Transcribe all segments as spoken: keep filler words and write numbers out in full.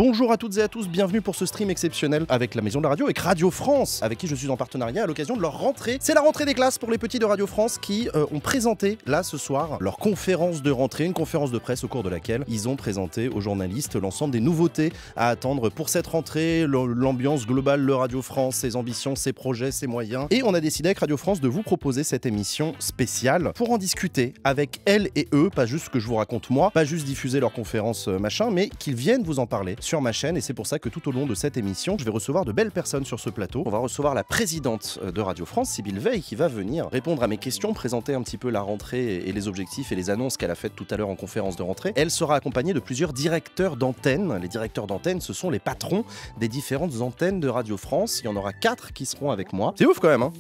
Bonjour à toutes et à tous, bienvenue pour ce stream exceptionnel avec la Maison de la Radio, avec Radio France, avec qui je suis en partenariat à l'occasion de leur rentrée. C'est la rentrée des classes pour les petits de Radio France qui euh, ont présenté là ce soir leur conférence de rentrée, une conférence de presse au cours de laquelle ils ont présenté aux journalistes l'ensemble des nouveautés à attendre pour cette rentrée, l'ambiance globale de Radio France, ses ambitions, ses projets, ses moyens. Et on a décidé avec Radio France de vous proposer cette émission spéciale pour en discuter avec elles et eux, pas juste ce que je vous raconte moi, pas juste diffuser leur conférence euh, machin, mais qu'ils viennent vous en parler sur ma chaîne. Et c'est pour ça que tout au long de cette émission, je vais recevoir de belles personnes sur ce plateau. On va recevoir la présidente de Radio France, Sybille Veil, qui va venir répondre à mes questions, présenter un petit peu la rentrée et les objectifs et les annonces qu'elle a faites tout à l'heure en conférence de rentrée. Elle sera accompagnée de plusieurs directeurs d'antenne. Les directeurs d'antenne, ce sont les patrons des différentes antennes de Radio France. Il y en aura quatre qui seront avec moi. C'est ouf quand même, hein.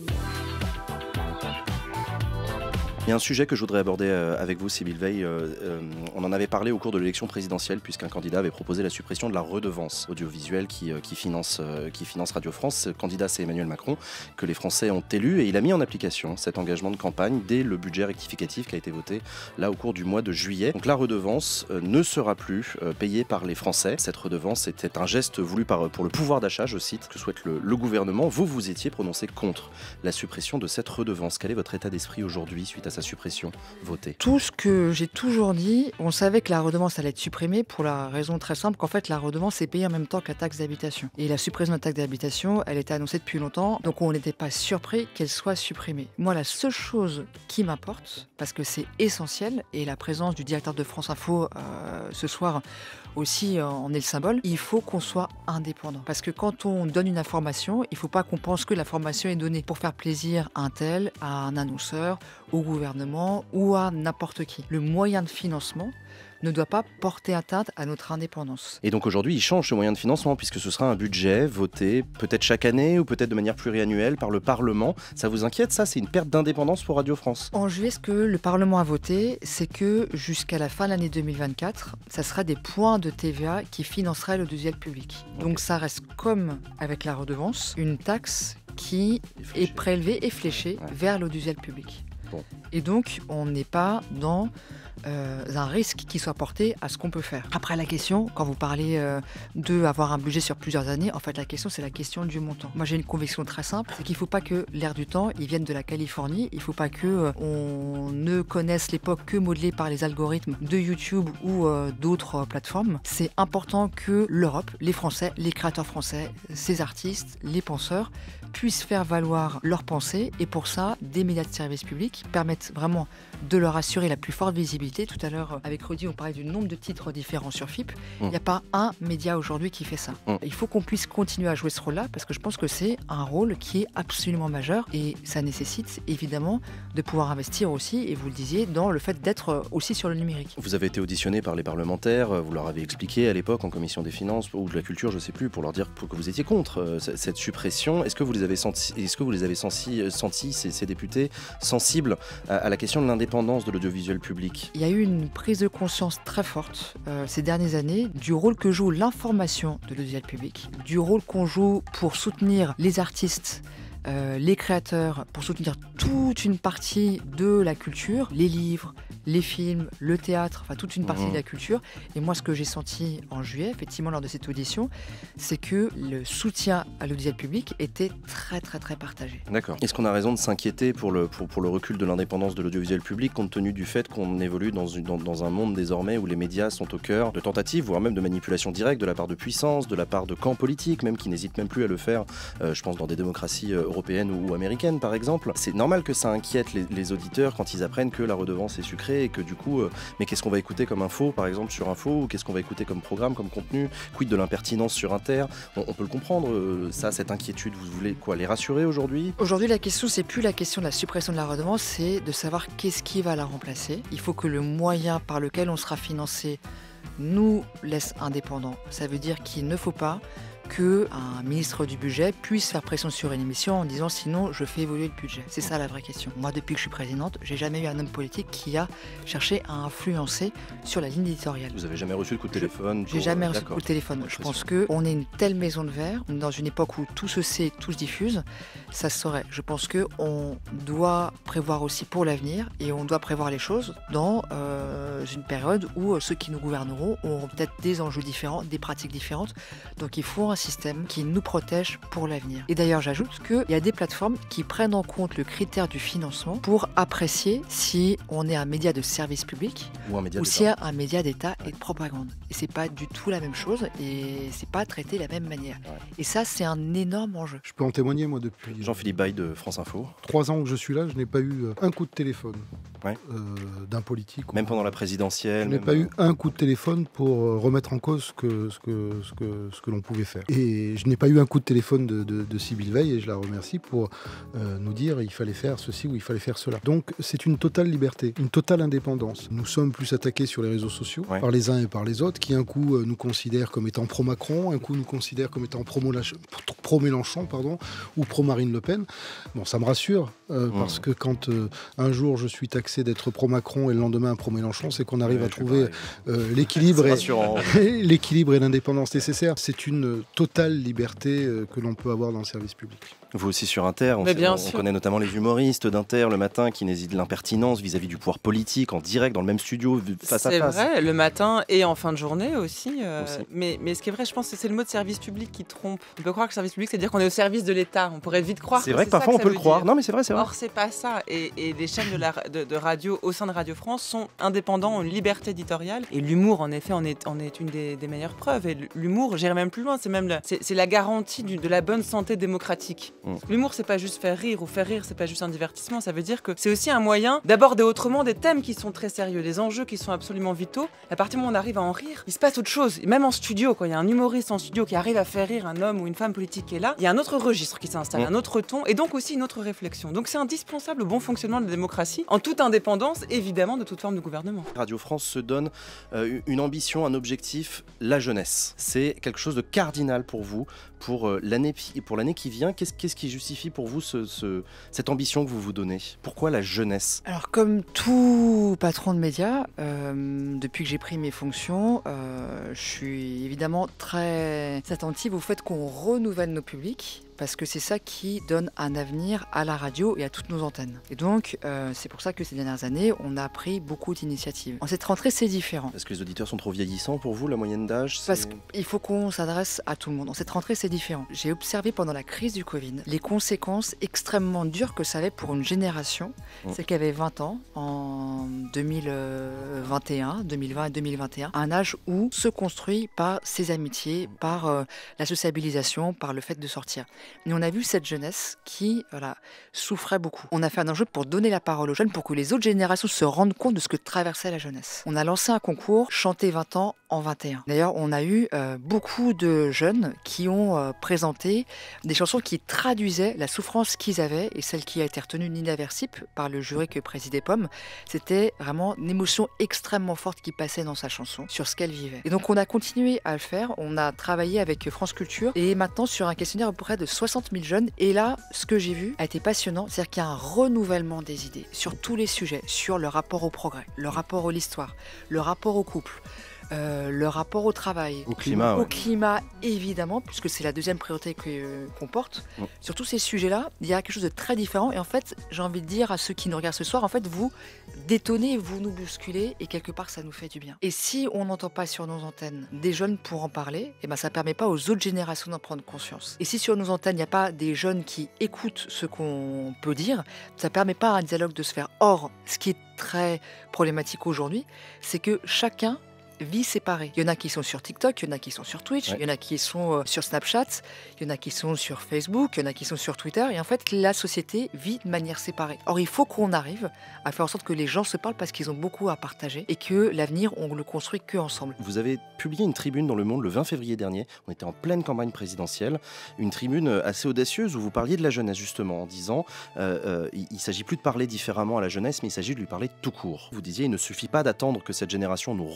Il y a un sujet que je voudrais aborder euh, avec vous, Sybille Veil. Euh, euh, on en avait parlé au cours de l'élection présidentielle, puisqu'un candidat avait proposé la suppression de la redevance audiovisuelle qui, euh, qui, finance, euh, qui finance Radio France. Ce candidat, c'est Emmanuel Macron, que les Français ont élu, et il a mis en application cet engagement de campagne dès le budget rectificatif qui a été voté là au cours du mois de juillet. Donc la redevance euh, ne sera plus euh, payée par les Français. Cette redevance était un geste voulu par, pour le pouvoir d'achat, je cite, que souhaite le, le gouvernement. Vous, vous étiez prononcé contre la suppression de cette redevance. Quel est votre état d'esprit aujourd'hui suite à sa suppression votée? Tout ce que j'ai toujours dit, on savait que la redevance allait être supprimée pour la raison très simple qu'en fait la redevance est payée en même temps que la taxe d'habitation. Et la suppression de la taxe d'habitation, elle était annoncée depuis longtemps, donc on n'était pas surpris qu'elle soit supprimée. Moi, la seule chose qui m'importe, parce que c'est essentiel, et la présence du directeur de France Info euh, ce soir aussi euh, en est le symbole, il faut qu'on soit indépendant. Parce que quand on donne une information, il ne faut pas qu'on pense que l'information est donnée pour faire plaisir à un tel, à un annonceur, au gouvernement ou à n'importe qui. Le moyen de financement ne doit pas porter atteinte à notre indépendance. Et donc aujourd'hui, il change ce moyen de financement puisque ce sera un budget voté peut-être chaque année ou peut-être de manière pluriannuelle par le Parlement. Ça vous inquiète, ça? C'est une perte d'indépendance pour Radio France? En juillet, ce que le Parlement a voté, c'est que jusqu'à la fin de l'année deux mille vingt-quatre, ça sera des points de T V A qui financeraient l'audiovisuel public. Okay. Donc ça reste comme avec la redevance, une taxe qui est prélevée et fléchée ouais. vers l'audiovisuel public. Bon. Et donc, on n'est pas dans euh, un risque qui soit porté à ce qu'on peut faire. Après, la question, quand vous parlez euh, d'avoir un budget sur plusieurs années, en fait, la question, c'est la question du montant. Moi, j'ai une conviction très simple, c'est qu'il ne faut pas que l'air du temps, il vienne de la Californie. Il ne faut pas que euh, on ne connaisse l'époque que modelée par les algorithmes de YouTube ou euh, d'autres euh, plateformes. C'est important que l'Europe, les Français, les créateurs français, ces artistes, les penseurs, puissent faire valoir leurs pensées. Et pour ça, des médias de service public permettent vraiment de leur assurer la plus forte visibilité. Tout à l'heure, avec Rudy, on parlait du nombre de titres différents sur F I P. Il mmh. n'y a pas un média aujourd'hui qui fait ça. Mmh. Il faut qu'on puisse continuer à jouer ce rôle-là parce que je pense que c'est un rôle qui est absolument majeur et ça nécessite évidemment de pouvoir investir aussi, et vous le disiez, dans le fait d'être aussi sur le numérique. Vous avez été auditionné par les parlementaires, vous leur avez expliqué à l'époque en commission des finances ou de la culture, je ne sais plus, pour leur dire que vous étiez contre cette suppression. Est-ce que vous les avez sentis, est-ce que vous les avez sentis, sentis ces, ces députés sensibles à, à la question de l'indépendance de l'audiovisuel public? Il y a eu une prise de conscience très forte euh, ces dernières années du rôle que joue l'information de l'audiovisuel public, du rôle qu'on joue pour soutenir les artistes, euh, les créateurs, pour soutenir toute une partie de la culture, les livres, les films, le théâtre, enfin toute une partie mmh. de la culture. Et moi, ce que j'ai senti en juillet, effectivement, lors de cette audition, c'est que le soutien à l'audiovisuel public était très, très, très partagé. D'accord. Est-ce qu'on a raison de s'inquiéter pour le, pour, pour le recul de l'indépendance de l'audiovisuel public, compte tenu du fait qu'on évolue dans, une, dans, dans un monde désormais où les médias sont au cœur de tentatives, voire même de manipulations directes de la part de puissances, de la part de camps politiques, même qui n'hésitent même plus à le faire, euh, je pense, dans des démocraties euh, européennes ou, ou américaines, par exemple. C'est normal que ça inquiète les, les auditeurs quand ils apprennent que la redevance est sucrée et que du coup, euh, mais qu'est-ce qu'on va écouter comme info, par exemple sur Info, ou qu'est-ce qu'on va écouter comme programme, comme contenu, quid de l'impertinence sur Inter, on, on peut le comprendre, euh, ça, cette inquiétude, vous voulez quoi, les rassurer aujourd'hui? Aujourd'hui, la question, c'est plus la question de la suppression de la redevance, c'est de savoir qu'est-ce qui va la remplacer. Il faut que le moyen par lequel on sera financé nous laisse indépendants. Ça veut dire qu'il ne faut pas qu'un ministre du budget puisse faire pression sur une émission en disant sinon je fais évoluer le budget. C'est ça la vraie question. Moi, depuis que je suis présidente, j'ai jamais eu un homme politique qui a cherché à influencer sur la ligne éditoriale. Vous avez jamais reçu de coup de téléphone? J'ai jamais reçu de coup de téléphone. Je pense qu'on est une telle maison de verre, dans une époque où tout se sait, tout se diffuse, ça se saurait. Je pense qu'on doit prévoir aussi pour l'avenir et on doit prévoir les choses dans euh, une période où ceux qui nous gouverneront auront peut-être des enjeux différents, des pratiques différentes. Donc il faut un système qui nous protège pour l'avenir. Et d'ailleurs, j'ajoute qu'il y a des plateformes qui prennent en compte le critère du financement pour apprécier si on est un média de service public ou, un média ou si un média d'État et de propagande. Et c'est pas du tout la même chose et c'est pas traité de la même manière. Ouais. Et ça, c'est un énorme enjeu. Je peux en témoigner, moi, depuis... Jean-Philippe Baye de France Info. Trois ans que je suis là, je n'ai pas eu un coup de téléphone ouais. euh, d'un politique. Même pendant la présidentielle. Je n'ai pas eu un coup de téléphone pour remettre en cause ce que, ce que, ce que, ce que l'on pouvait faire. Et je n'ai pas eu un coup de téléphone de, de, de Sybille Veil, et je la remercie, pour euh, nous dire il fallait faire ceci ou il fallait faire cela. Donc c'est une totale liberté, une totale indépendance. Nous sommes plus attaqués sur les réseaux sociaux ouais. par les uns et par les autres, qui un coup euh, nous considèrent comme étant pro-Macron, un coup nous considèrent comme étant pro-Mélenchon, pardon, ou pro-Marine Le Pen. Bon, ça me rassure, euh, mmh. parce que quand euh, un jour je suis taxé d'être pro-Macron et le lendemain pro-Mélenchon, c'est qu'on arrive ouais, à trouver euh, l'équilibre et, l'équilibre et l'indépendance nécessaires. C'est une totale liberté euh, que l'on peut avoir dans le service public. Vous aussi sur Inter, on, sait, on, on connaît notamment les humoristes d'Inter le matin qui n'hésitent de l'impertinence vis-à-vis du pouvoir politique, en direct, dans le même studio, face à face. C'est vrai, le matin et en fin de journée aussi. Euh, aussi. Mais, mais ce qui est vrai, je pense que c'est le mot de service public qui trompe. On peut croire que le service public, c'est dire qu'on est au service de l'État. On pourrait vite croire. C'est vrai que, que parfois on peut le croire. Dire. Non, mais c'est vrai, c'est vrai. Or, c'est pas ça. Et, et les chaînes de, la, de, de radio au sein de Radio France sont indépendants, ont une liberté éditoriale. Et l'humour, en effet, en est, en est une des, des meilleures preuves. Et l'humour, j'irai même plus loin, c'est même la, c'est, c'est la garantie du, de la bonne santé démocratique. Mm. L'humour, c'est pas juste faire rire, ou faire rire, c'est pas juste un divertissement, ça veut dire que c'est aussi un moyen d'aborder autrement des thèmes qui sont très sérieux, des enjeux qui sont absolument vitaux. À partir du moment où on arrive à en rire, il se passe autre chose. Et même en studio, quand il y a un humoriste en studio qui arrive à faire rire un homme ou une femme politique qui est là, il y a un autre registre qui s'installe, mmh. un autre ton, et donc aussi une autre réflexion. Donc c'est indispensable au bon fonctionnement de la démocratie, en toute indépendance, évidemment, de toute forme de gouvernement. Radio France se donne euh, une ambition, un objectif, la jeunesse. C'est quelque chose de cardinal pour vous, pour euh, l'année, pour l'année qui vient. Qu'est-ce, qu'est-ce qui justifie pour vous ce, ce, cette ambition que vous vous donnez? Pourquoi la jeunesse? Alors, comme tout patron de médias, euh, depuis que j'ai pris mes fonctions, euh, je suis évidemment très attentive au fait qu'on renouvelle nos publics, parce que c'est ça qui donne un avenir à la radio et à toutes nos antennes. Et donc, euh, c'est pour ça que ces dernières années, on a pris beaucoup d'initiatives. En cette rentrée, c'est différent. Est-ce que les auditeurs sont trop vieillissants pour vous, la moyenne d'âge? C'est... Parce qu'il faut qu'on s'adresse à tout le monde. En cette rentrée, c'est différent. J'ai observé pendant la crise du Covid les conséquences extrêmement dures que ça avait pour une génération, mmh. celle qui avait vingt ans, en deux mille vingt et un, deux mille vingt et deux mille vingt et un, un âge où se construit par ses amitiés, par euh, la sociabilisation, par le fait de sortir. Mais on a vu cette jeunesse qui voilà, souffrait beaucoup. On a fait un enjeu pour donner la parole aux jeunes, pour que les autres générations se rendent compte de ce que traversait la jeunesse. On a lancé un concours, Chanter vingt ans en vingt et un. D'ailleurs, on a eu euh, beaucoup de jeunes qui ont euh, présenté des chansons qui traduisaient la souffrance qu'ils avaient, et celle qui a été retenue Nina Versip par le jury que présidait Pomme. C'était vraiment une émotion extrêmement forte qui passait dans sa chanson sur ce qu'elle vivait. Et donc on a continué à le faire, on a travaillé avec France Culture, et maintenant sur un questionnaire à peu près de soixante mille jeunes. Et là, ce que j'ai vu a été passionnant, c'est-à-dire qu'il y a un renouvellement des idées sur tous les sujets, sur le rapport au progrès, le rapport à l'histoire, le rapport au couple, Euh, le rapport au travail, au climat, au ouais. climat évidemment, puisque c'est la deuxième priorité que, euh, qu'on porte. Mm. Sur tous ces sujets-là, il y a quelque chose de très différent. Et en fait, j'ai envie de dire à ceux qui nous regardent ce soir, en fait, vous détonnez, vous nous bousculez, et quelque part, ça nous fait du bien. Et si on n'entend pas sur nos antennes des jeunes pour en parler, eh ben, ça ne permet pas aux autres générations d'en prendre conscience. Et si sur nos antennes, il n'y a pas des jeunes qui écoutent ce qu'on peut dire, ça ne permet pas à un dialogue de se faire. Or, ce qui est très problématique aujourd'hui, c'est que chacun vie séparée. Il y en a qui sont sur TikTok, il y en a qui sont sur Twitch, ouais. il y en a qui sont euh, sur Snapchat, il y en a qui sont sur Facebook, il y en a qui sont sur Twitter. Et en fait, la société vit de manière séparée. Or, il faut qu'on arrive à faire en sorte que les gens se parlent parce qu'ils ont beaucoup à partager et que l'avenir, on le construit qu'ensemble. Vous avez publié une tribune dans Le Monde le vingt février dernier. On était en pleine campagne présidentielle. Une tribune assez audacieuse où vous parliez de la jeunesse, justement, en disant euh, euh, il ne s'agit plus de parler différemment à la jeunesse, mais il s'agit de lui parler tout court. Vous disiez il ne suffit pas d'attendre que cette génération nous rejoigne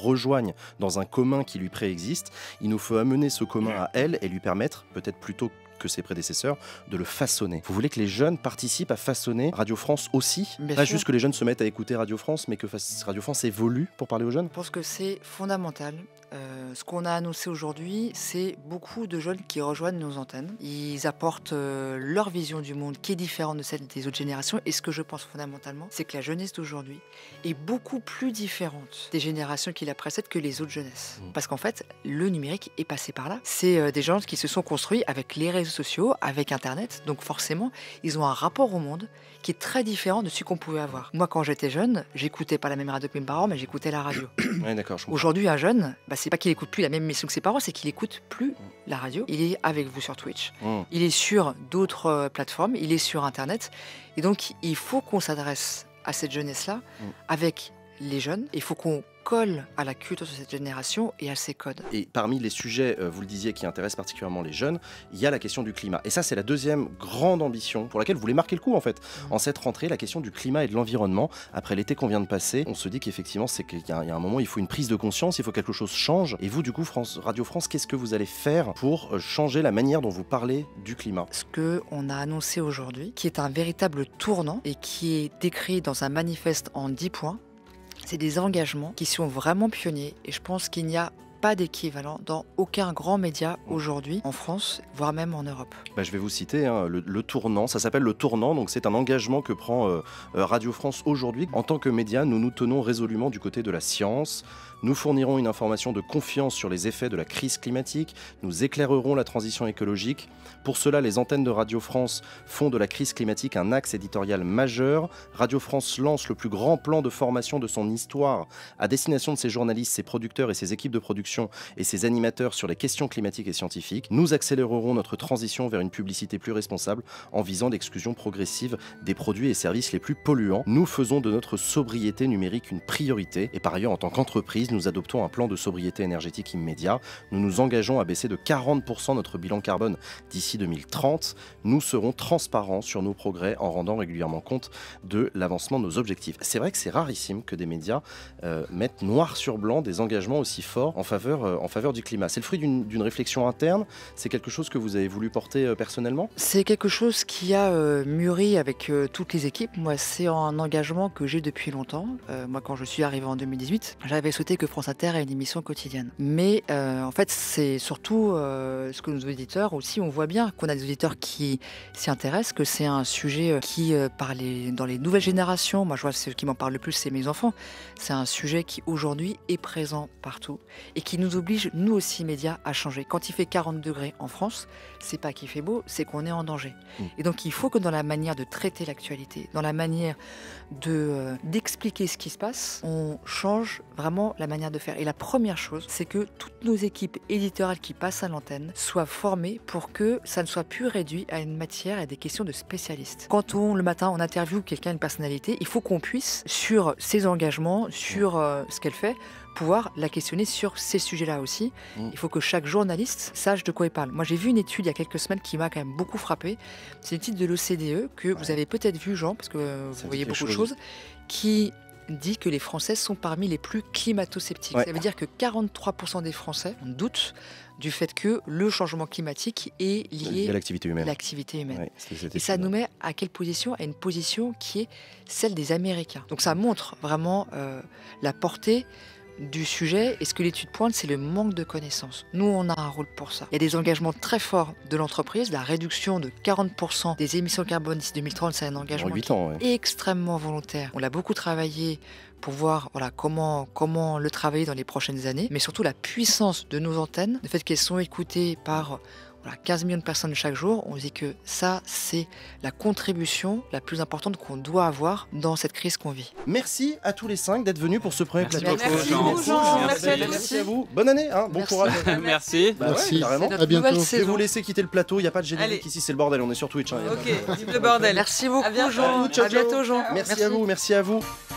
baigne dans un commun qui lui préexiste. Il nous faut amener ce commun à elle et lui permettre, peut-être plutôt que ses prédécesseurs, de le façonner. Vous voulez que les jeunes participent à façonner Radio France aussi? Bien Pas sûr. juste que les jeunes se mettent à écouter Radio France, mais que Radio France évolue pour parler aux jeunes? Je pense que c'est fondamental. Euh, ce qu'on a annoncé aujourd'hui, c'est beaucoup de jeunes qui rejoignent nos antennes. Ils apportent euh, leur vision du monde qui est différente de celle des autres générations. Et ce que je pense fondamentalement, c'est que la jeunesse d'aujourd'hui est beaucoup plus différente des générations qui la précèdent que les autres jeunesses. Mmh. Parce qu'en fait, le numérique est passé par là. C'est euh, des gens qui se sont construits avec les réseaux sociaux, avec Internet. Donc forcément, ils ont un rapport au monde qui est très différent de celui qu'on pouvait avoir. Moi, quand j'étais jeune, j'écoutais pas la même radio que mes parents, mais j'écoutais la radio. Ouais, d'accord, je comprends. Aujourd'hui, un jeune, bah, c'est pas qu'il écoute plus la même émission que ses parents, c'est qu'il écoute plus la radio. Il est avec vous sur Twitch, Mmh. il est sur d'autres euh, plateformes, il est sur Internet. Et donc, il faut qu'on s'adresse à cette jeunesse-là Mmh. avec les jeunes. Il faut qu'on colle à la culture de cette génération et à ses codes. Et parmi les sujets, euh, vous le disiez, qui intéressent particulièrement les jeunes, il y a la question du climat. Et ça, c'est la deuxième grande ambition pour laquelle vous voulez marquer le coup, en fait. Mmh. En cette rentrée, la question du climat et de l'environnement. Après l'été qu'on vient de passer, on se dit qu'effectivement, c'est qu'il y a, il y a un moment, il faut une prise de conscience, il faut que quelque chose change. Et vous, du coup, France, Radio France, qu'est-ce que vous allez faire pour euh, changer la manière dont vous parlez du climat? Ce qu'on a annoncé aujourd'hui, qui est un véritable tournant et qui est décrit dans un manifeste en dix points, c'est des engagements qui sont vraiment pionniers et je pense qu'il n'y a pas d'équivalent dans aucun grand média aujourd'hui en France, voire même en Europe. Bah, je vais vous citer hein, le, le tournant, ça s'appelle le tournant, donc c'est un engagement que prend euh, Radio France aujourd'hui. En tant que média, nous nous tenons résolument du côté de la science. Nous fournirons une information de confiance sur les effets de la crise climatique. Nous éclairerons la transition écologique. Pour cela, les antennes de Radio France font de la crise climatique un axe éditorial majeur. Radio France lance le plus grand plan de formation de son histoire à destination de ses journalistes, ses producteurs et ses équipes de production et ses animateurs sur les questions climatiques et scientifiques. Nous accélérerons notre transition vers une publicité plus responsable en visant l'exclusion progressive des produits et services les plus polluants. Nous faisons de notre sobriété numérique une priorité et par ailleurs, en tant qu'entreprise, nous adoptons un plan de sobriété énergétique immédiat. Nous nous engageons à baisser de quarante pour cent notre bilan carbone d'ici deux mille trente. Nous serons transparents sur nos progrès en rendant régulièrement compte de l'avancement de nos objectifs. C'est vrai que c'est rarissime que des médias euh, mettent noir sur blanc des engagements aussi forts en faveur, euh, en faveur du climat. C'est le fruit d'une d'une réflexion interne. C'est quelque chose que vous avez voulu porter euh, personnellement? C'est quelque chose qui a euh, mûri avec euh, toutes les équipes. Moi, c'est un engagement que j'ai depuis longtemps. Euh, moi, quand je suis arrivé en deux mille dix-huit, j'avais souhaité que France Inter ait une émission quotidienne. Mais euh, en fait, c'est surtout euh, ce que nos auditeurs aussi, on voit bien qu'on a des auditeurs qui s'y intéressent, que c'est un sujet qui, euh, par les, dans les nouvelles générations, moi je vois ceux qui m'en parlent le plus, c'est mes enfants. C'est un sujet qui aujourd'hui est présent partout et qui nous oblige, nous aussi médias, à changer. Quand il fait quarante degrés en France, c'est pas qu'il fait beau, c'est qu'on est en danger. Mmh. Et donc il faut que dans la manière de traiter l'actualité, dans la manière de, euh, d'expliquer ce qui se passe, on change vraiment la manière de faire. Et la première chose, c'est que toutes nos équipes éditoriales qui passent à l'antenne soient formées pour que ça ne soit plus réduit à une matière et à des questions de spécialistes. Quand on, le matin, on interviewe quelqu'un, une personnalité, il faut qu'on puisse, sur ses engagements, sur euh, ce qu'elle fait, pouvoir la questionner sur ces sujets-là aussi. Mmh. Il faut que chaque journaliste sache de quoi il parle. Moi, j'ai vu une étude il y a quelques semaines qui m'a quand même beaucoup frappé. C'est une étude de l'O C D E que ouais. vous avez peut-être vu, Jean, parce que euh, vous voyez beaucoup chose. de choses, qui dit que les Français sont parmi les plus climato-sceptiques. Ouais. Ça veut dire que quarante-trois pour cent des Français doutent du fait que le changement climatique est lié à l'activité humaine. L'activité humaine. Ouais, c'est, c'est et ça nous met à quelle position? À une position qui est celle des Américains. Donc ça montre vraiment euh, la portée du sujet, et ce que l'étude pointe, c'est le manque de connaissances. Nous, on a un rôle pour ça. Il y a des engagements très forts de l'entreprise. La réduction de quarante pour cent des émissions carbone d'ici deux mille trente, c'est un engagement huit ans, ouais. extrêmement volontaire. On l'a beaucoup travaillé pour voir voilà, comment, comment le travailler dans les prochaines années, mais surtout la puissance de nos antennes, le fait qu'elles sont écoutées par voilà, quinze millions de personnes chaque jour. On dit que ça, c'est la contribution la plus importante qu'on doit avoir dans cette crise qu'on vit. Merci à tous les cinq d'être venus pour ce premier plateau. Merci beaucoup, Jean. Merci, merci, merci à vous. Bonne année, hein, bon merci. courage. Merci. Bah merci. Ouais, carrément. À bientôt. Je vais vous laisser quitter le plateau. Il n'y a pas de générique ici, c'est le bordel. On est sur Twitch. Hein, ok, vive le bordel. Merci beaucoup, à bientôt, Jean. À, ciao, à bientôt, Jean. Merci, merci à vous, merci à vous.